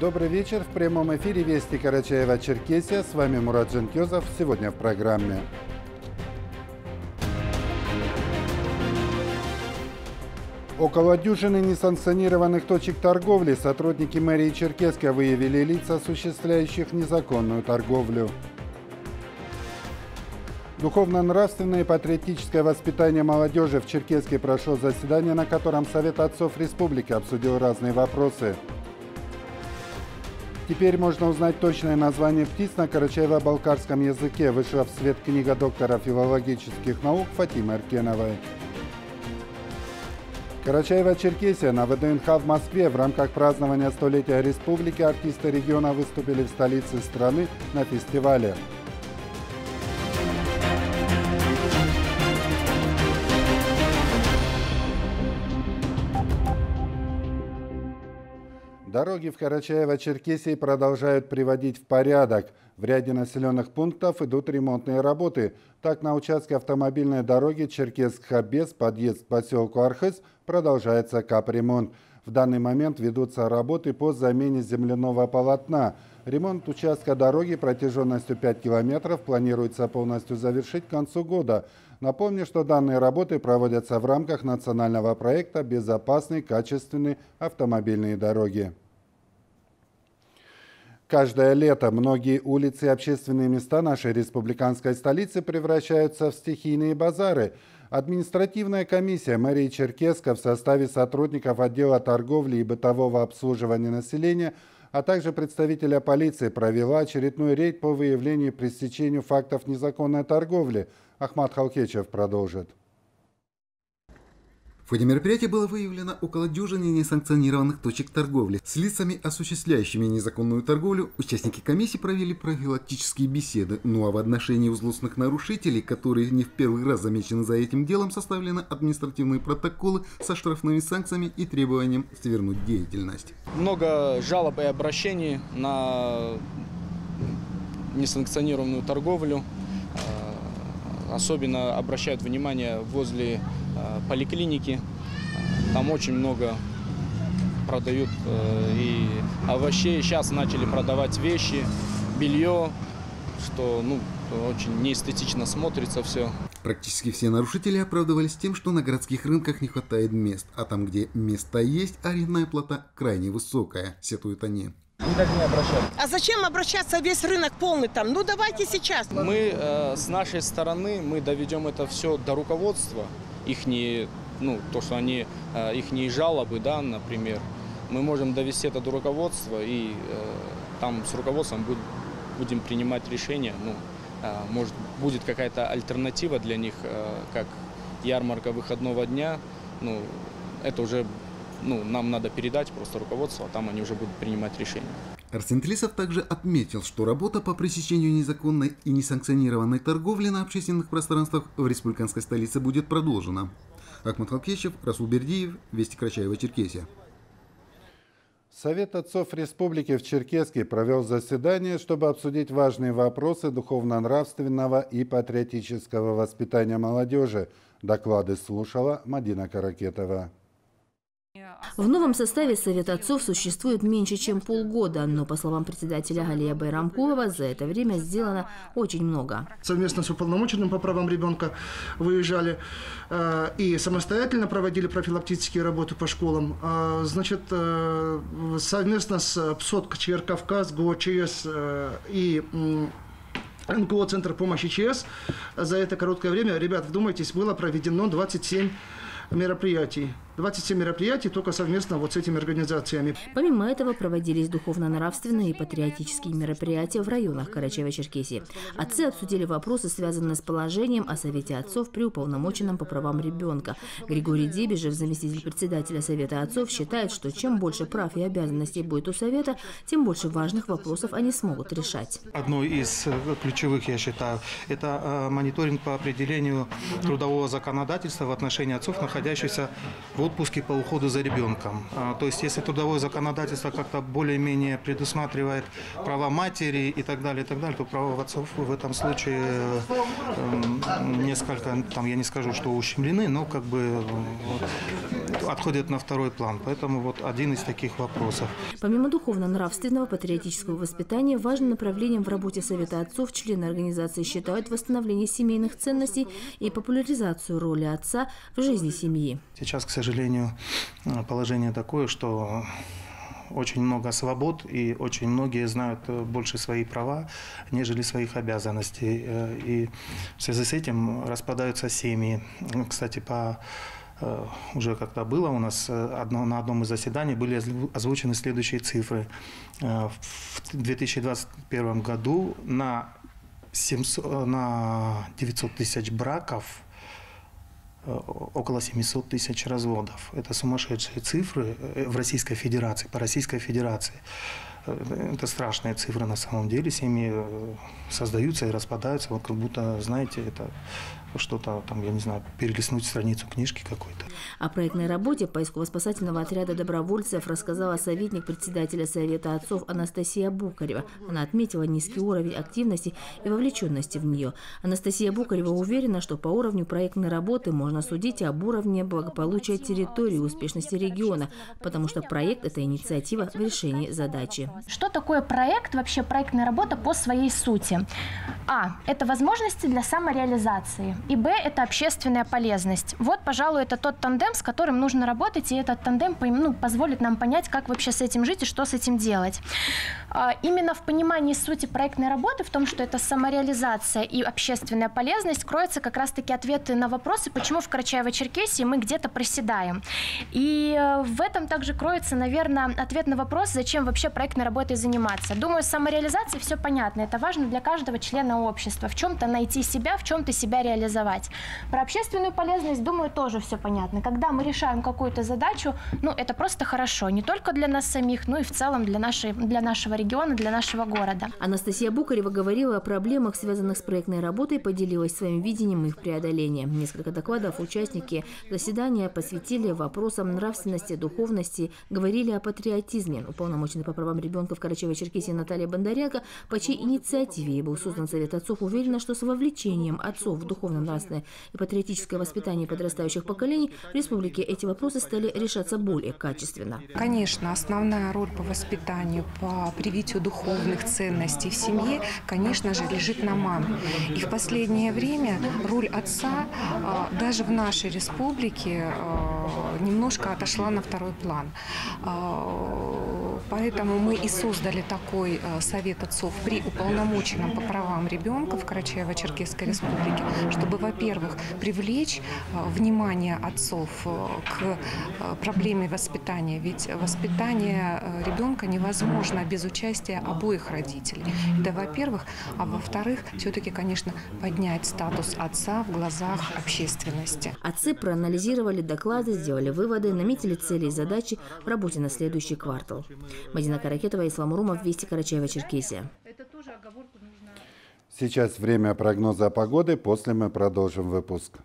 Добрый вечер. В прямом эфире Вести Карачаева-Черкесия. С вами Мурат Джентьозов. Сегодня в программе. Около дюжины несанкционированных точек торговли сотрудники мэрии Черкесска выявили лиц, осуществляющих незаконную торговлю. Духовно-нравственное и патриотическое воспитание молодежи в Черкесске прошло заседание, на котором Совет отцов республики обсудил разные вопросы. Теперь можно узнать точное название птиц на карачаево-балкарском языке. Вышла в свет книга доктора филологических наук Фатимы Эркеновой. Карачаево-Черкесия на ВДНХ в Москве. В рамках празднования столетия республики артисты региона выступили в столице страны на фестивале. Дороги в Карачаево-Черкесии продолжают приводить в порядок. В ряде населенных пунктов идут ремонтные работы. Так, на участке автомобильной дороги Черкесск-Хабес, подъезд к поселку Архыз, продолжается капремонт. В данный момент ведутся работы по замене земляного полотна. Ремонт участка дороги протяженностью 5 километров планируется полностью завершить к концу года. Напомню, что данные работы проводятся в рамках национального проекта «Безопасные, качественные автомобильные дороги». Каждое лето многие улицы и общественные места нашей республиканской столицы превращаются в стихийные базары. Административная комиссия мэрии Черкесска в составе сотрудников отдела торговли и бытового обслуживания населения, а также представителя полиции провела очередной рейд по выявлению и пресечению фактов незаконной торговли. Ахмат Халкечев продолжит. В ходе мероприятия было выявлено около дюжины несанкционированных точек торговли. С лицами, осуществляющими незаконную торговлю, участники комиссии провели профилактические беседы. Ну а в отношении злостных нарушителей, которые не в первый раз замечены за этим делом, составлены административные протоколы со штрафными санкциями и требованием свернуть деятельность. Много жалоб и обращений на несанкционированную торговлю. Особенно обращают внимание возле поликлиники. Там очень много продают и овощей. Сейчас начали продавать вещи, белье, что очень неэстетично смотрится все. Практически все нарушители оправдывались тем, что на городских рынках не хватает мест, а там, где места есть, арендная плата крайне высокая, сетуют они. Никак не обращаться. А зачем обращаться? Весь рынок полный там. Ну давайте сейчас. Мы с нашей стороны доведем это все до руководства. Ихние жалобы, да, например. Мы можем довести это до руководства и там с руководством будем принимать решения. Может, будет какая-то альтернатива для них, как ярмарка выходного дня. Это уже нам надо передать просто руководству, а там они уже будут принимать решения. Арсен Тлисов также отметил, что работа по пресечению незаконной и несанкционированной торговли на общественных пространствах в республиканской столице будет продолжена. Ахмат Халкечев, Расул Бердиев, Вести Карачаева-Черкесия. Совет отцов республики в Черкесске провел заседание, чтобы обсудить важные вопросы духовно-нравственного и патриотического воспитания молодежи. Доклады слушала Мадина Каракетова. В новом составе Совета отцов существует меньше, чем полгода, но, по словам председателя Галия Байрамкулова, за это время сделано очень много. Совместно с уполномоченным по правам ребенка выезжали и самостоятельно проводили профилактические работы по школам. Совместно с ПСОТ КЧР «Кавказ», ГОЧС и НКО «Центр помощи ЧС» за это короткое время, ребят, вдумайтесь, было проведено 27 мероприятий. 27 мероприятий только совместно с этими организациями. Помимо этого проводились духовно-нравственные и патриотические мероприятия в районах Карачаева-Черкесии. Отцы обсудили вопросы, связанные с положением о Совете отцов при уполномоченном по правам ребенка. Григорий Дебежев, заместитель председателя Совета отцов, считает, что чем больше прав и обязанностей будет у Совета, тем больше важных вопросов они смогут решать. Одно из ключевых, я считаю, это мониторинг по определению трудового законодательства в отношении отцов, находящихся в отпуске по уходу за ребенком. То есть, если трудовое законодательство как-то более-менее предусматривает права матери и так далее, то права отцов в этом случае несколько, я не скажу, что ущемлены, но отходят на второй план. Поэтому вот один из таких вопросов. Помимо духовно-нравственного патриотического воспитания, важным направлением в работе Совета отцов члены организации считают восстановление семейных ценностей и популяризацию роли отца в жизни семьи. Сейчас, к сожалению, положение такое, что очень много свобод, и очень многие знают больше свои права, нежели своих обязанностей. И в связи с этим распадаются семьи. Кстати, уже когда было у нас на одном из заседаний, были озвучены следующие цифры. В 2021 году на 900 тысяч браков около 700 тысяч разводов. Это сумасшедшие цифры в Российской Федерации, по Российской Федерации. Это страшные цифры на самом деле. Семьи создаются и распадаются, вот как будто, знаете, это что-то там, я не знаю, перелистнуть страницу книжки какой-то. О проектной работе поисково-спасательного отряда добровольцев рассказала советник председателя Совета отцов Анастасия Букарева. Она отметила низкий уровень активности и вовлеченности в нее. Анастасия Букарева уверена, что по уровню проектной работы можно судить об уровне благополучия территории и успешности региона, потому что проект – это инициатива в решении задачи. Что такое проект, вообще проектная работа по своей сути? А. Это возможности для самореализации. И Б. Это общественная полезность. Вот, пожалуй, это тот тандем, с которым нужно работать, и этот тандем позволит нам понять, как вообще с этим жить и что с этим делать. Именно в понимании сути проектной работы, в том, что это самореализация и общественная полезность, кроются как раз-таки ответы на вопросы, почему в Карачаево-Черкесии мы где-то проседаем. И в этом также кроется, наверное, ответ на вопрос, зачем вообще проектной работой заниматься. Думаю, с самореализацией все понятно. Это важно для каждого члена общества. В чем-то найти себя, в чем-то себя реализовать. Про общественную полезность, думаю, тоже все понятно. Когда мы решаем какую-то задачу, это просто хорошо. Не только для нас самих, но и в целом для нашего региона, для нашего города. Анастасия Букарева говорила о проблемах, связанных с проектной работой, поделилась своим видением их преодоления. Несколько докладов участники заседания посвятили вопросам нравственности, духовности, говорили о патриотизме. Уполномоченный по правам ребенка в Карачаево-Черкесии Наталья Бондаренко, по чьей инициативе был создан Совет отцов, уверена, что с вовлечением отцов в духовно-нравственное и патриотическое воспитание подрастающих поколений в республике эти вопросы стали решаться более качественно. Конечно, основная роль по воспитанию, по привитию духовных ценностей в семье, конечно же, лежит на маме. И в последнее время роль отца даже в нашей республике немножко отошла на второй план. Поэтому мы и создали такой Совет отцов при уполномоченном по правам ребенка в Карачаево-Черкесской республике, чтобы, во-первых, привлечь внимание отцов к проблеме воспитания. Ведь воспитание ребенка невозможно без участия обоих родителей. Это, во-первых. А во-вторых, все-таки, конечно, поднять статус отца в глазах общественности. Отцы проанализировали доклады, сделали выводы, наметили цели и задачи в работе на следующий квартал. Мадина Каракетова, Ислам Урумов, Вести, Карачаево-Черкесия. Сейчас время прогноза погоды, после мы продолжим выпуск.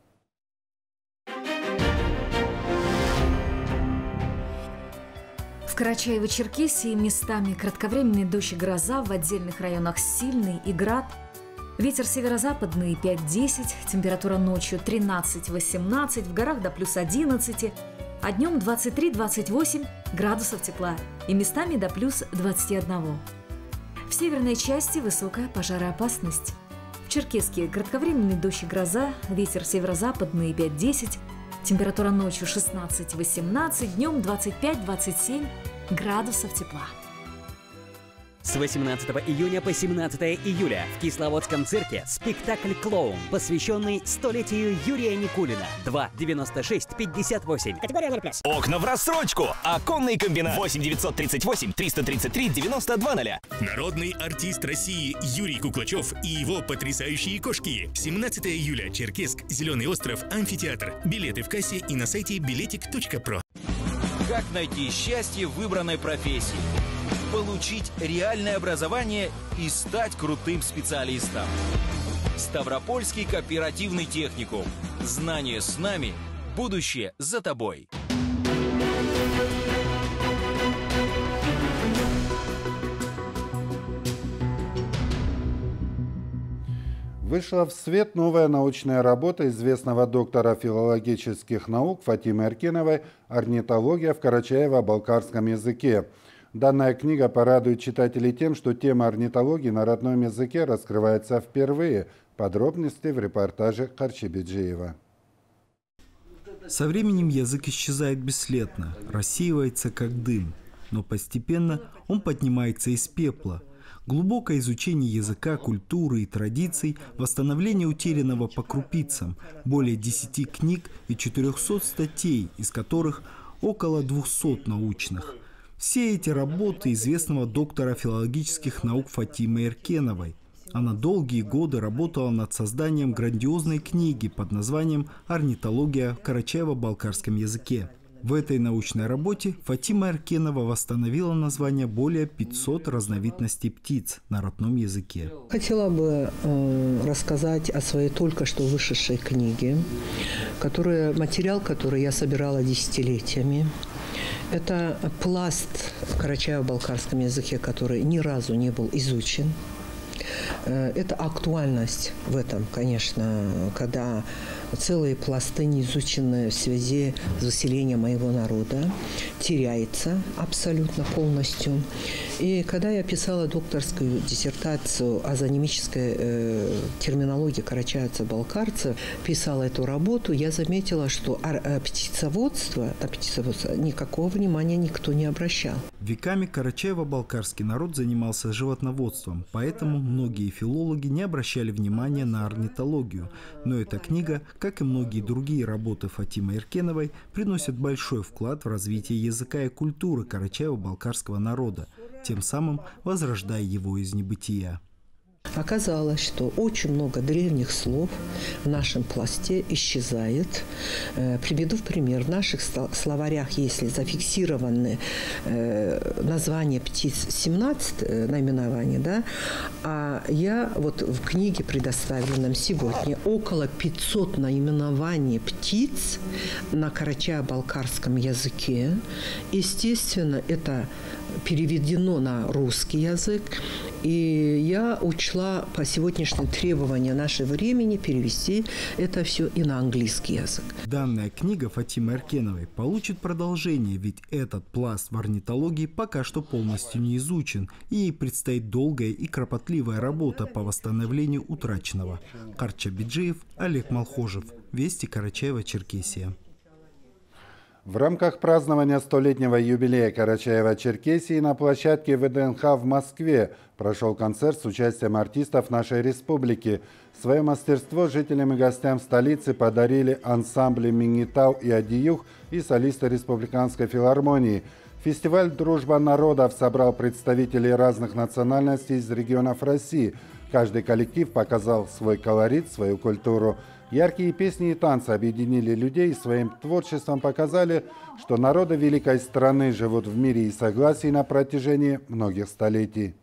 В Карачаево-Черкесии местами кратковременный дождь и гроза, в отдельных районах сильный и град. Ветер северо-западный 5-10, температура ночью 13-18, в горах до плюс 11, а днем 23-28 градусов тепла и местами до плюс 21. В северной части высокая пожароопасность. В Черкесске кратковременный дождь и гроза, ветер северо-западный 5-10, температура ночью 16-18, днем 25-27 градусов тепла. С 18 июня по 17 июля в Кисловодском цирке спектакль «Клоун», посвященный столетию Юрия Никулина. 2-96-58. Категория 0+. Окна в рассрочку. Оконный комбинат. 8-938-333-9200. Народный артист России Юрий Куклачев и его потрясающие кошки. 17 июля. Черкесск, Зеленый остров, амфитеатр. Билеты в кассе и на сайте biletik.pro. Как найти счастье в выбранной профессии? Получить реальное образование и стать крутым специалистом. Ставропольский кооперативный техникум. Знания с нами, будущее за тобой. Вышла в свет новая научная работа известного доктора филологических наук Фатимы Эркеновой «Орнитология в карачаево-балкарском языке». Данная книга порадует читателей тем, что тема орнитологии на родном языке раскрывается впервые. Подробности в репортаже Харчебиджиева. Со временем язык исчезает бесследно, рассеивается как дым, но постепенно он поднимается из пепла. Глубокое изучение языка, культуры и традиций, восстановление утерянного по крупицам, более 10 книг и 400 статей, из которых около 200 научных. Все эти работы известного доктора филологических наук Фатимы Эркеновой. Она долгие годы работала над созданием грандиозной книги под названием «Орнитология в карачаево-балкарском языке». В этой научной работе Фатима Эркенова восстановила название более 500 разновидностей птиц на родном языке. Хотела бы рассказать о своей только что вышедшей книге, материал, который я собирала десятилетиями. Это пласт в карачаево-балкарском языке, который ни разу не был изучен. Это актуальность в этом, конечно, когда целые пласты, не изученные в связи с заселением моего народа, теряется абсолютно полностью. И когда я писала докторскую диссертацию о зоономической терминологии карачаево-балкарцев, писала эту работу, я заметила, что птицеводство никакого внимания никто не обращал. Веками карачаево-балкарский народ занимался животноводством, поэтому многие филологи не обращали внимания на орнитологию. Но эта книга, как и многие другие работы Фатимы Эркеновой, приносит большой вклад в развитие языка и культуры карачаево-балкарского народа, тем самым возрождая его из небытия. Оказалось, что очень много древних слов в нашем пласте исчезает. Приведу в пример. В наших словарях, если зафиксированы названия птиц 17 наименований, да, а я вот в книге, предоставленном сегодня, около 500 наименований птиц на карачаево-балкарском языке. Естественно, это переведено на русский язык. И я учла по сегодняшним требованиям нашего времени перевести это все и на английский язык. Данная книга Фатимы Эркеновой получит продолжение, ведь этот пласт в орнитологии пока что полностью не изучен, и ей предстоит долгая и кропотливая работа по восстановлению утраченного. Харчебиджиев, Олег Малхожев. Вести, Карачаево-Черкесия. В рамках празднования 100-летнего юбилея Карачаево-Черкесии на площадке ВДНХ в Москве прошел концерт с участием артистов нашей республики. Свое мастерство жителям и гостям столицы подарили ансамбли «Мингитау» и «Адиюх» и солисты Республиканской филармонии. Фестиваль «Дружба народов» собрал представителей разных национальностей из регионов России. Каждый коллектив показал свой колорит, свою культуру. Яркие песни и танцы объединили людей и своим творчеством показали, что народы великой страны живут в мире и согласии на протяжении многих столетий.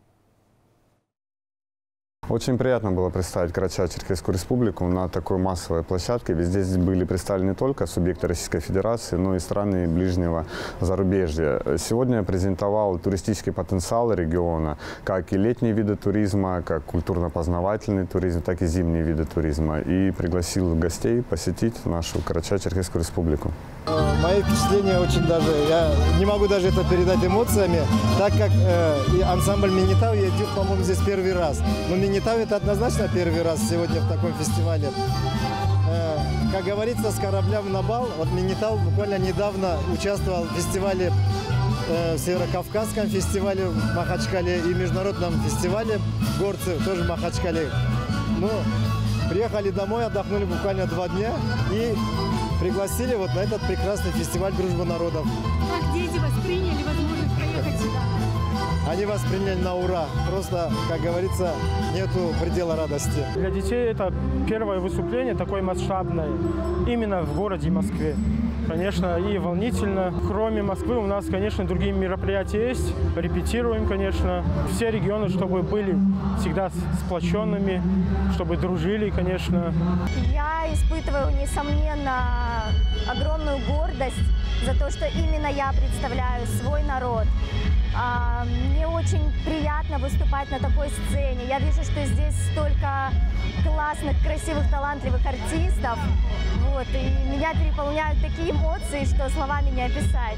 Очень приятно было представить Карачаево-Черкесскую республику на такой массовой площадке, ведь здесь были представлены не только субъекты Российской Федерации, но и страны ближнего зарубежья. Сегодня я презентовал туристический потенциал региона, как и летние виды туризма, как культурно-познавательный туризм, так и зимние виды туризма. И пригласил гостей посетить нашу Карачаево-Черкесскую республику. Мои впечатления очень даже, я не могу даже это передать эмоциями, так как и ансамбль «Мингитау» я иду, по-моему, здесь первый раз. Но «Мингитау» это однозначно первый раз сегодня в таком фестивале. Как говорится, с корабля на бал. Вот «Мингитау» буквально недавно участвовал в фестивале, в Северокавказском фестивале в Махачкале и международном фестивале «Горцы» тоже в Махачкале. Ну, приехали домой, отдохнули буквально 2 дня и пригласили вот на этот прекрасный фестиваль «Дружба народов». Как дети восприняли возможность проехать сюда? Они восприняли на ура. Просто, как говорится, нету предела радости. Для детей это первое выступление такое масштабное, именно в городе Москве. Конечно, и волнительно. Кроме Москвы у нас, конечно, другие мероприятия есть. Репетируем, конечно. Все регионы, чтобы были всегда сплоченными, чтобы дружили, конечно. Я испытываю, несомненно, огромную гордость за то, что именно я представляю свой народ. Мне очень приятно выступать на такой сцене. Я вижу, что здесь столько классных, красивых, талантливых артистов. Вот, и меня переполняют такие эмоции, что словами не описать.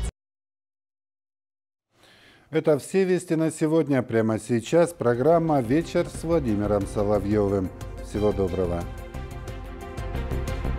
Это все вести на сегодня. Прямо сейчас программа «Вечер» с Владимиром Соловьевым. Всего доброго.